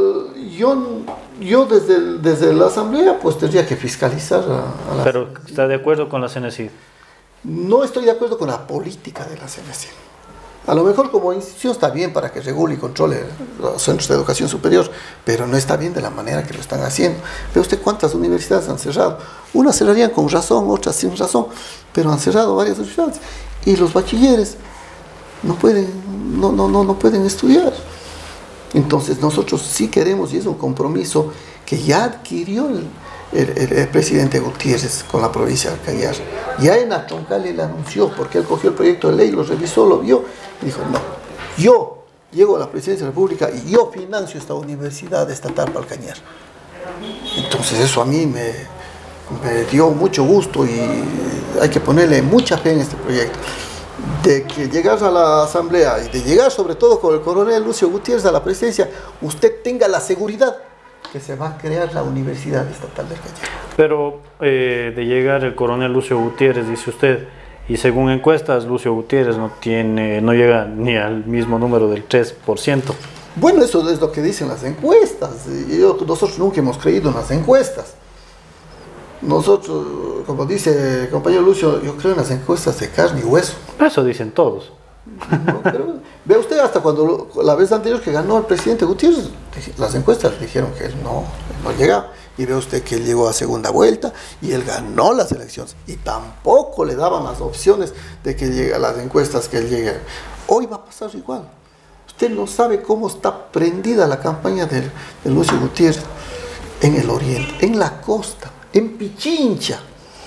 yo desde la asamblea pues tendría que fiscalizar a la Pero CENESID. ¿está de acuerdo con la CENESID? No estoy de acuerdo con la política de la CENESID. A lo mejor como institución está bien para que regule y controle los centros de educación superior, pero no está bien de la manera que lo están haciendo. Ve usted cuántas universidades han cerrado. Unas cerrarían con razón, otras sin razón, pero han cerrado varias universidades. Y los bachilleres no pueden estudiar. Entonces nosotros sí queremos, y es un compromiso que ya adquirió el presidente Gutiérrez con la provincia de Cañar. Ya en la Troncal él anunció, porque él cogió el proyecto de ley, lo revisó, lo vio, y dijo, no, yo llego a la presidencia de la República y yo financio esta universidad estatal para el Cañar. Entonces eso a mí me dio mucho gusto y hay que ponerle mucha fe en este proyecto. De que llegar a la asamblea y de llegar sobre todo con el coronel Lucio Gutiérrez a la presidencia, usted tenga la seguridad que se va a crear la Universidad Estatal del Cañar. Pero de llegar el coronel Lucio Gutiérrez, dice usted, y según encuestas, Lucio Gutiérrez no llega ni al mismo número del 3%. Bueno, eso es lo que dicen las encuestas. Nosotros nunca hemos creído en las encuestas. Nosotros, como dice el compañero Lucio, yo creo en las encuestas de carne y hueso. Eso dicen todos. No, pero, vea usted, hasta cuando la vez anterior que ganó el presidente Gutiérrez, las encuestas dijeron que él no llegaba. Y ve usted que él llegó a segunda vuelta y él ganó las elecciones. Y tampoco le daban las opciones de que llegue a las encuestas que él llegue. Hoy va a pasar igual. Usted no sabe cómo está prendida la campaña de Lucio Gutiérrez en el oriente, en la costa, en Pichincha,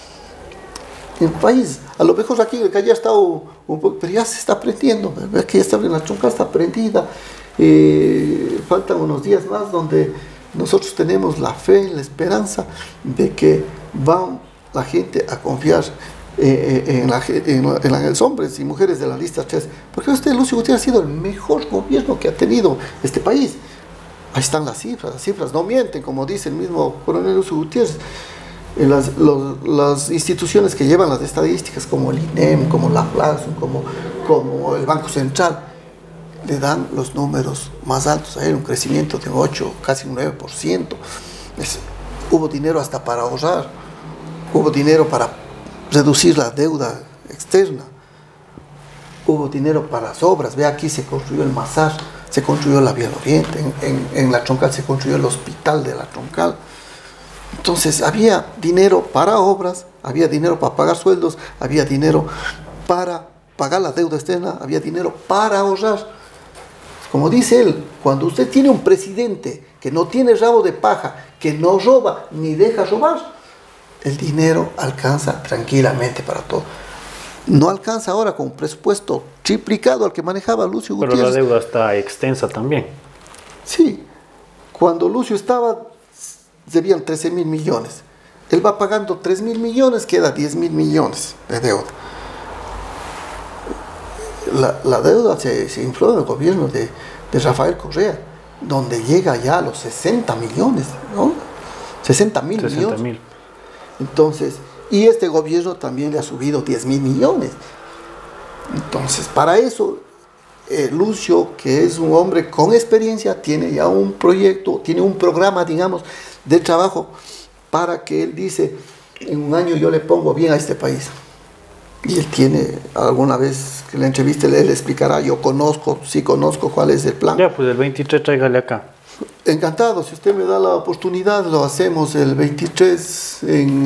en país. A lo mejor aquí el Cañar está un poco, pero ya se está prendiendo. Ve que ya está en la Troncal, está prendida. Faltan unos días más donde nosotros tenemos la fe, la esperanza de que va la gente a confiar en los hombres y mujeres de la lista 3. Porque usted, Lucio Gutiérrez, ha sido el mejor gobierno que ha tenido este país. Ahí están las cifras no mienten, como dice el mismo coronel Lucio Gutiérrez. Las instituciones que llevan las estadísticas, como el INEM, como la FLASUM, como el Banco Central, le dan los números más altos a él, un crecimiento de 8, casi un 9%. Hubo dinero hasta para ahorrar, hubo dinero para reducir la deuda externa, hubo dinero para las obras. Ve, aquí se construyó el Mazar, se construyó la Vía del Oriente, en la Troncal se construyó el hospital de la Troncal. Entonces había dinero para obras, había dinero para pagar sueldos, había dinero para pagar la deuda externa, había dinero para ahorrar. Como dice él, cuando usted tiene un presidente que no tiene rabo de paja, que no roba ni deja robar, el dinero alcanza tranquilamente para todo. No alcanza ahora con un presupuesto triplicado al que manejaba Lucio Gutiérrez. Pero la deuda está extensa también. Sí, cuando Lucio estaba, debían 13.000 millones. Él va pagando 3.000 millones, queda 10.000 millones de deuda. La deuda se infló en el gobierno de Rafael Correa, donde llega ya a los 60 millones, ¿no? 60.000 millones. Entonces, y este gobierno también le ha subido 10.000 millones. Entonces, para eso, Lucio, que es un hombre con experiencia, tiene ya un proyecto, tiene un programa, digamos, de trabajo para que él dice, en un año yo le pongo bien a este país. Y él tiene, alguna vez que la entrevista, él explicará, yo sí conozco cuál es el plan. Ya, pues el 23 tráigale acá. Encantado, si usted me da la oportunidad, lo hacemos el 23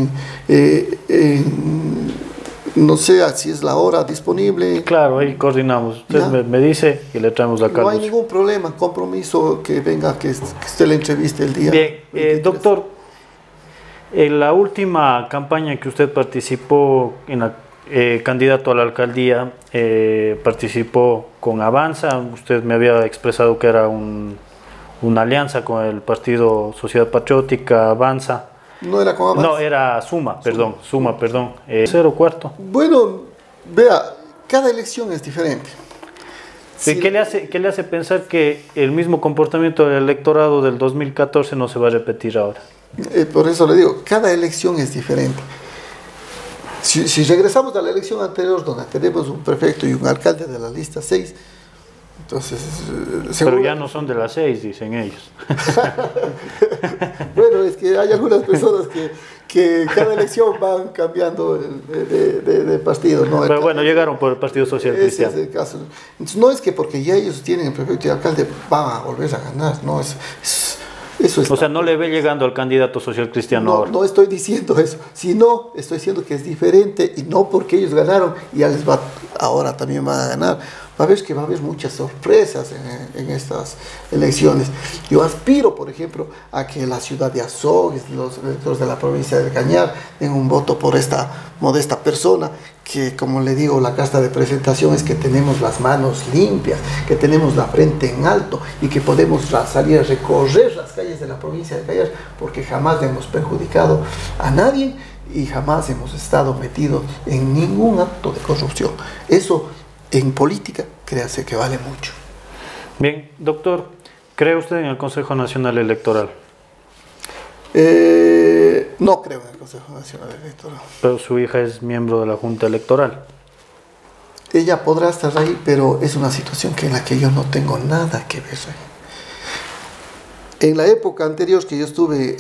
no sé si es la hora disponible. Claro, ahí coordinamos. Usted me dice y le traemos la No hay ningún problema, compromiso que venga, que usted le entreviste el día. Bien, doctor, en la última campaña que usted participó candidato a la alcaldía, participó con Avanza. Usted me había expresado que era una alianza con el Partido Sociedad Patriótica, Avanza. No era con Avanza. No, era Suma, perdón. 04. Bueno, vea, cada elección es diferente. Si ¿Qué le hace pensar que el mismo comportamiento del electorado del 2014 no se va a repetir ahora? Por eso le digo, cada elección es diferente. Si regresamos a la elección anterior, donde tenemos un prefecto y un alcalde de la lista 6, entonces... Pero ya no son de las 6, dicen ellos. Bueno, es que hay algunas personas que cada elección van cambiando de partido, ¿no? Pero bueno, llegaron por el Partido Social Cristiano. Ese es el caso. Entonces, no es que porque ya ellos tienen el prefecto y el alcalde van a volver a ganar, no, eso es. O sea, no le ve llegando al candidato social cristiano No, ahora. no estoy diciendo eso, sino estoy diciendo que es diferente y no porque ellos ganaron y ya les va, ahora también van a ganar. Va a ver que va a haber muchas sorpresas en estas elecciones. Yo aspiro, por ejemplo, a que la ciudad de Azogues, los electores de la provincia del Cañar, den un voto por esta modesta persona, que como le digo, la carta de presentación es que tenemos las manos limpias, que tenemos la frente en alto y que podemos salir a recorrer las calles de la provincia del Cañar, porque jamás hemos perjudicado a nadie y jamás hemos estado metidos en ningún acto de corrupción. Eso en política, créase que vale mucho. Bien, doctor, ¿cree usted en el Consejo Nacional Electoral? No creo en el Consejo Nacional Electoral. Pero su hija es miembro de la Junta Electoral. Ella podrá estar ahí, pero es una situación en la que yo no tengo nada que ver ahí. En la época anterior que yo estuve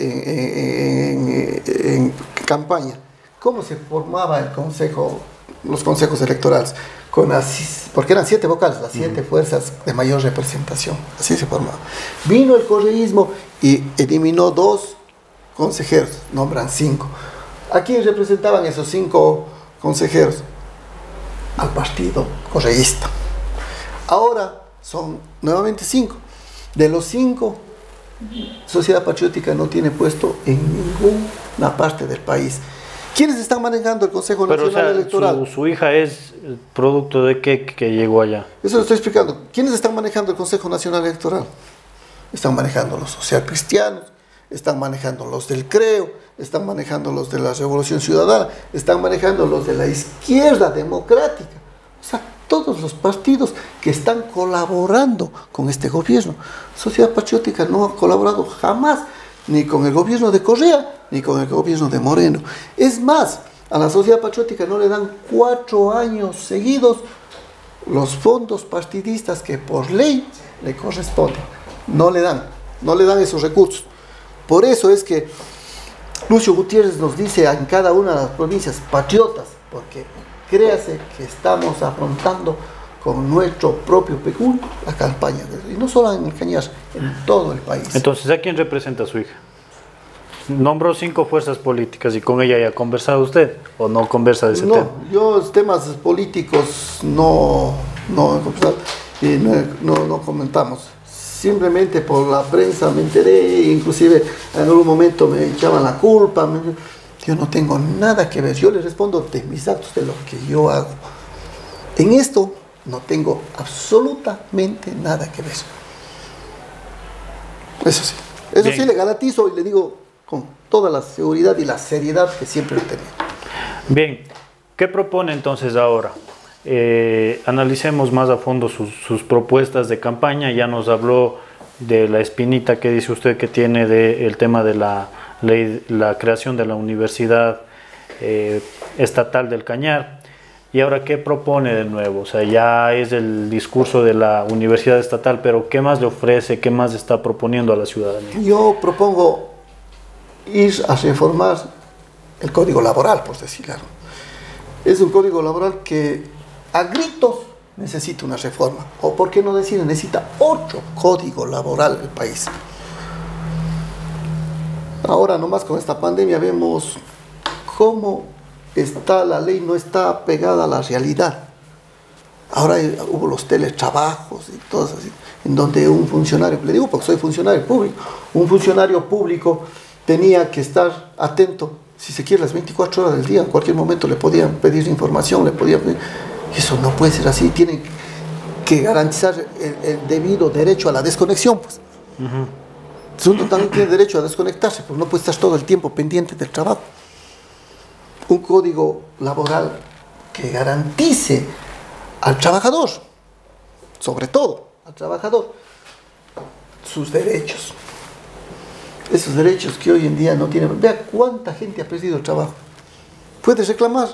en campaña, ¿cómo se formaba el consejo, los consejos electorales? Porque eran 7 vocales, las 7 fuerzas de mayor representación, así se formaba. Vino el correísmo y eliminó 2 consejeros, nombran 5. ¿A quién representaban esos 5 consejeros? Al partido correísta. Ahora son nuevamente 5. De los 5, Sociedad Patriótica no tiene puesto en ninguna parte del país. ¿Quiénes están manejando el Consejo Nacional Electoral? Su hija es producto de qué que llegó allá. Eso lo estoy explicando. ¿Quiénes están manejando el Consejo Nacional Electoral? Están manejando los socialcristianos, están manejando los del CREO, están manejando los de la Revolución Ciudadana, están manejando los de la izquierda democrática. O sea, todos los partidos que están colaborando con este gobierno. Sociedad Patriótica no ha colaborado jamás, ni con el gobierno de Correa, ni con el gobierno de Moreno. Es más, a la Sociedad Patriótica no le dan 4 años seguidos los fondos partidistas que por ley le corresponden. No le dan esos recursos. Por eso es que Lucio Gutiérrez nos dice en cada una de las provincias patriotas, porque créase que estamos afrontando con nuestro propio peculio la campaña, y no solo en el Cañar, en todo el país. Entonces, ¿a quién representa a su hija? Nombró 5 fuerzas políticas y con ella ya ha conversado usted o no conversa de ese tema. No, yo temas políticos no he conversado y no comentamos. Simplemente por la prensa me enteré, inclusive en algún momento me echaban la culpa. Yo no tengo nada que ver, yo les respondo de mis actos, de lo que yo hago. En esto no tengo absolutamente nada que ver. Eso sí. Eso Bien. Sí le garantizo y le digo con toda la seguridad y la seriedad que siempre he tenido. Bien, ¿qué propone entonces ahora? Analicemos más a fondo sus propuestas de campaña. Ya nos habló de la espinita que dice usted que tiene del tema de la ley, la creación de la Universidad Estatal del Cañar. ¿Y ahora qué propone de nuevo? O sea, ya es el discurso de la Universidad Estatal, pero ¿qué más le ofrece? ¿Qué más está proponiendo a la ciudadanía? Yo propongo ir a reformar el Código Laboral, por decirlo. Es un Código Laboral que a gritos necesita una reforma. O por qué no decir, necesita otro Código Laboral el país. Ahora nomás con esta pandemia vemos cómo la ley no está pegada a la realidad. Ahora hubo los teletrabajos y todo así, en donde un funcionario, le digo porque soy funcionario público, un funcionario público tenía que estar atento, si se quiere, las 24 horas del día, en cualquier momento le podían pedir información, le podían pedir, y eso no puede ser así, tienen que garantizar el debido derecho a la desconexión, pues. Uno también tiene derecho a desconectarse, pues no puede estar todo el tiempo pendiente del trabajo. Un código laboral que garantice al trabajador sobre todo al trabajador, sus derechos. Esos derechos que hoy en día no tienen. Vea cuánta gente ha perdido el trabajo. Puedes reclamar.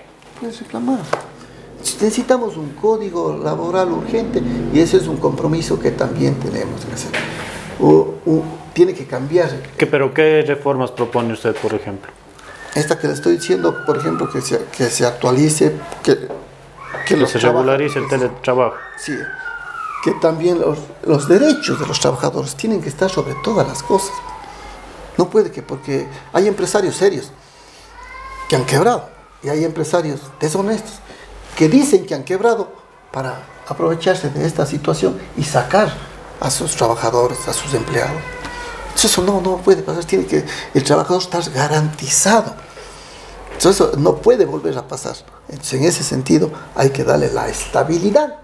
Necesitamos un código laboral urgente y ese es un compromiso que también tenemos que hacer. Tiene que cambiar. ¿Pero qué reformas propone usted, por ejemplo? Esta que le estoy diciendo, por ejemplo, que se actualice, que se regularice el teletrabajo. Sí, que también los derechos de los trabajadores tienen que estar sobre todas las cosas. No puede que, porque hay empresarios serios que han quebrado y hay empresarios deshonestos que dicen que han quebrado para aprovecharse de esta situación y sacar a sus trabajadores, a sus empleados. Eso no puede pasar, tiene que el trabajador estar garantizado. Entonces, eso no puede volver a pasar. Entonces, en ese sentido hay que darle la estabilidad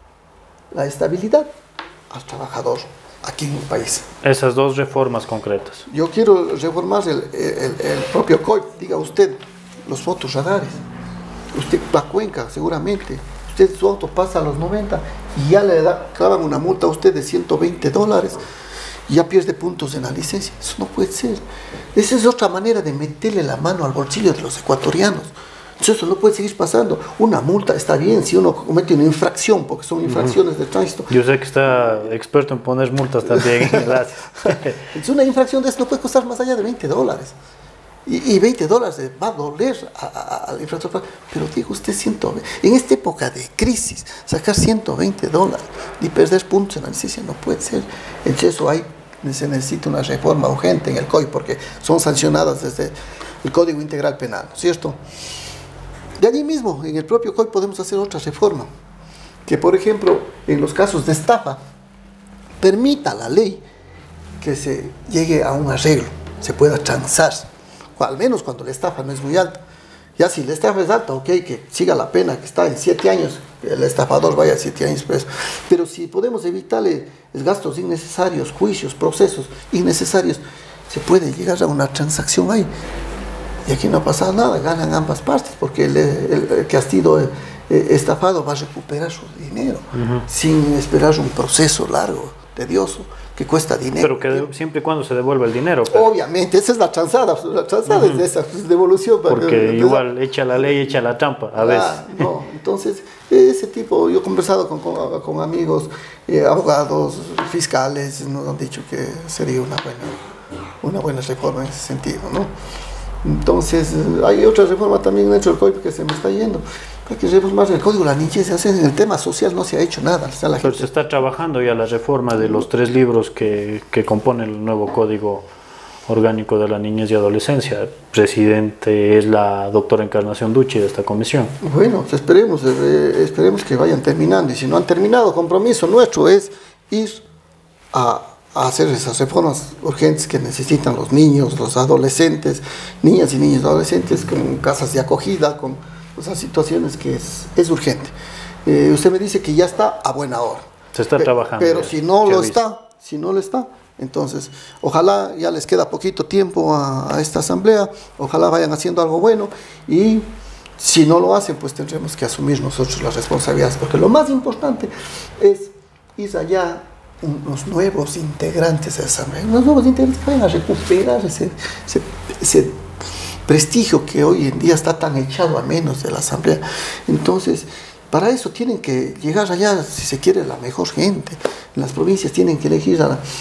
al trabajador aquí en el país. Esas dos reformas concretas. Yo quiero reformar el propio COI. Diga usted, los fotorradares. Usted, la Cuenca, seguramente. Usted, su auto pasa a los 90 y ya le clavan una multa a usted de $120 y ya pierde puntos en la licencia. Eso no puede ser. Esa es otra manera de meterle la mano al bolsillo de los ecuatorianos. Eso no puede seguir pasando. Una multa está bien si uno comete una infracción, porque son infracciones de tránsito. Yo sé que está experto en poner multas también. Gracias. Entonces, una infracción de eso no puede costar más allá de $20. Y $20 va a doler al infractor. Pero digo usted, en esta época de crisis, sacar $120 y perder puntos en la licencia no puede ser. Entonces, eso se necesita una reforma urgente en el COI, porque son sancionadas desde el Código Integral Penal, ¿no es cierto? De allí mismo, en el propio COI podemos hacer otra reforma, que por ejemplo, en los casos de estafa, permita la ley que se llegue a un arreglo, se pueda transar, o al menos cuando la estafa no es muy alta. Ya si la estafa es alta, ok, que siga la pena, que está en 7 años, que el estafador vaya 7 años preso. Pero si podemos evitarle gastos innecesarios, juicios, procesos innecesarios, se puede llegar a una transacción ahí. Y aquí no ha pasado nada, ganan ambas partes, porque el que ha sido estafado va a recuperar su dinero, sin esperar un proceso largo, tedioso, que cuesta dinero. Pero que siempre y cuando se devuelva el dinero. Obviamente, esa es la transada es de esa devolución. Porque igual echa la ley, echa la trampa, a veces. No, entonces, ese tipo, yo he conversado con amigos, abogados, fiscales, nos han dicho que sería una buena reforma en ese sentido, ¿no? Entonces, hay otra reforma también dentro del código que se me está yendo. Hay que reformar el código de la niñez. En el tema social no se ha hecho nada. Pero se está trabajando ya la reforma de los 3 libros que componen el nuevo Código Orgánico de la Niñez y Adolescencia. Presidente es la doctora Encarnación Ducci de esta comisión. Bueno, esperemos que vayan terminando. Y si no han terminado, compromiso nuestro es ir a hacer esas reformas urgentes que necesitan los niños, los adolescentes, niñas y niños adolescentes, con casas de acogida, con esas situaciones que es urgente. Usted me dice que ya está a buena hora. Se está trabajando. Pero si no lo está, entonces ojalá, ya les queda poquito tiempo a esta asamblea, ojalá vayan haciendo algo bueno, y si no lo hacen, pues tendremos que asumir nosotros las responsabilidades, porque lo más importante es ir allá unos nuevos integrantes de la asamblea, unos nuevos integrantes que vayan a recuperar ese prestigio que hoy en día está tan echado a menos de la asamblea. Entonces, para eso tienen que llegar allá, si se quiere, la mejor gente. En las provincias tienen que elegir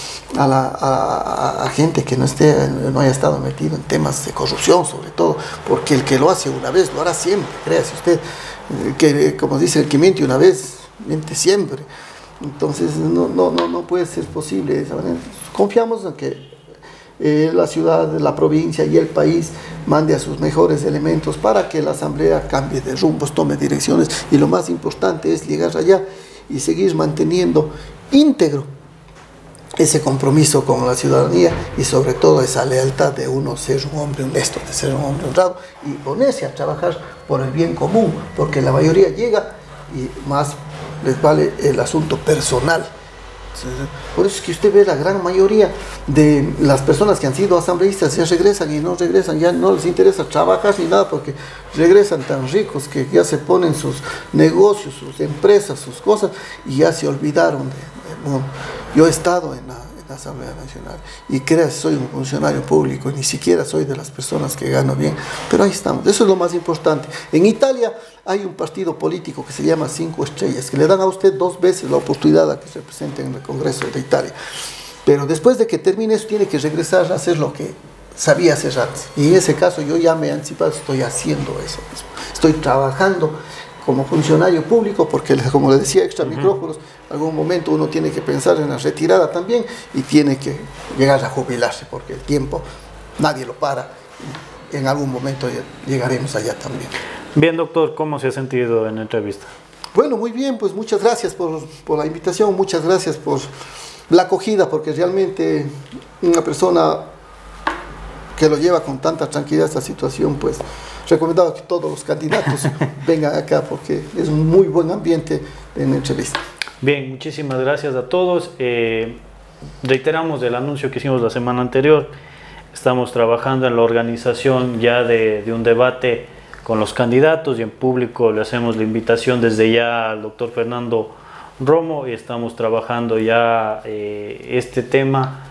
a gente que no haya estado metido en temas de corrupción, sobre todo, porque el que lo hace una vez lo hará siempre. Créase usted, que como dice, el que miente una vez, miente siempre. Entonces no puede ser posible de esa manera. Confiamos en que la ciudad, la provincia y el país mande a sus mejores elementos para que la asamblea cambie de rumbos, tome direcciones, y lo más importante es llegar allá y seguir manteniendo íntegro ese compromiso con la ciudadanía, y sobre todo esa lealtad de uno ser un hombre honesto, de ser un hombre honrado y ponerse a trabajar por el bien común, porque la mayoría llega y más les vale el asunto personal Por eso es que usted ve la gran mayoría de las personas que han sido asambleístas ya regresan y no regresan, ya no les interesa trabajar ni nada porque regresan tan ricos que ya se ponen sus negocios, sus empresas, sus cosas y ya se olvidaron del mundo. Yo he estado en la Asamblea Nacional y creo que soy un funcionario público, ni siquiera soy de las personas que gano bien, pero ahí estamos, eso es lo más importante. En Italia hay un partido político que se llama 5 Estrellas, que le dan a usted 2 veces la oportunidad a que se presente en el Congreso de Italia, pero después de que termine eso tiene que regresar a hacer lo que sabía hacer antes, y en ese caso yo ya me he anticipado, estoy haciendo eso mismo, estoy trabajando como funcionario público, porque como le decía, extra micrófonos, en algún momento uno tiene que pensar en la retirada también y tiene que llegar a jubilarse, porque el tiempo nadie lo para, y en algún momento llegaremos allá también. Bien, doctor, ¿cómo se ha sentido en la entrevista? Bueno, muy bien, pues muchas gracias por la invitación, muchas gracias por la acogida, porque realmente una persona que lo lleva con tanta tranquilidad esta situación, pues recomendado que todos los candidatos vengan acá porque es un muy buen ambiente en entrevista. Bien, muchísimas gracias a todos. Reiteramos el anuncio que hicimos la semana anterior. Estamos trabajando en la organización ya de un debate con los candidatos y en público le hacemos la invitación desde ya al doctor Fernando Romo y estamos trabajando ya este tema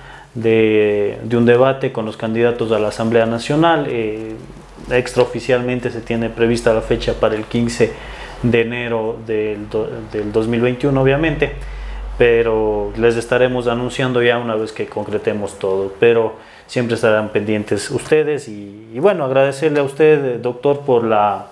de un debate con los candidatos a la Asamblea Nacional. Extraoficialmente se tiene prevista la fecha para el 15 de enero del 2021 obviamente, pero les estaremos anunciando ya una vez que concretemos todo, pero siempre estarán pendientes ustedes y bueno, agradecerle a usted, doctor, por la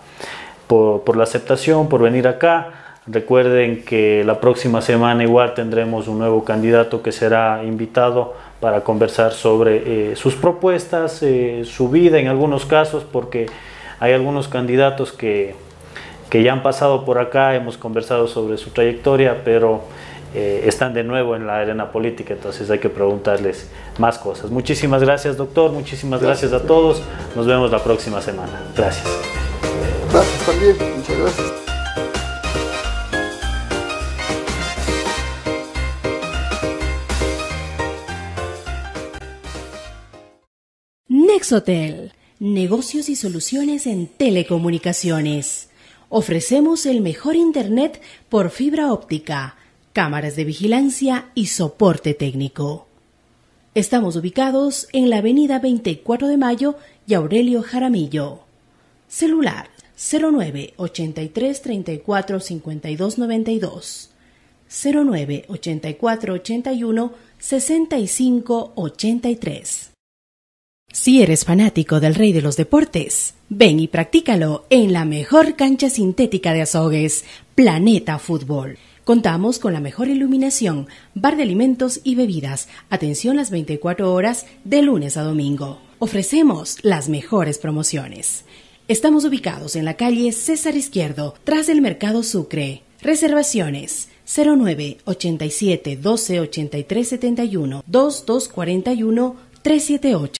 aceptación, por venir acá. Recuerden que la próxima semana igual tendremos un nuevo candidato que será invitado para conversar sobre sus propuestas, su vida en algunos casos, porque hay algunos candidatos que ya han pasado por acá, hemos conversado sobre su trayectoria, pero están de nuevo en la arena política, entonces hay que preguntarles más cosas. Muchísimas gracias, doctor, muchísimas gracias a todos, nos vemos la próxima semana. Gracias. Gracias también, muchas gracias. Nexotel, negocios y soluciones en telecomunicaciones. Ofrecemos el mejor internet por fibra óptica, cámaras de vigilancia y soporte técnico. Estamos ubicados en la avenida 24 de Mayo y Aurelio Jaramillo. Celular 09 83 34 52 92, 09 84 81 65 83. Si eres fanático del rey de los deportes, ven y practícalo en la mejor cancha sintética de Azogues, Planeta Fútbol. Contamos con la mejor iluminación, bar de alimentos y bebidas, atención las 24 horas de lunes a domingo. Ofrecemos las mejores promociones. Estamos ubicados en la calle César Izquierdo, tras el Mercado Sucre. Reservaciones 09 87 12 83 71 2241 378.